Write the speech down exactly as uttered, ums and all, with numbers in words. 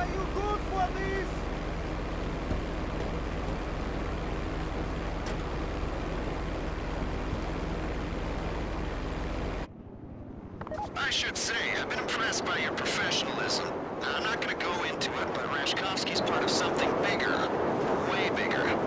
Are you good for this? I should say, I've been impressed by your professionalism. Now, I'm not gonna go into it, but Rashkovsky's part of something bigger. Way bigger.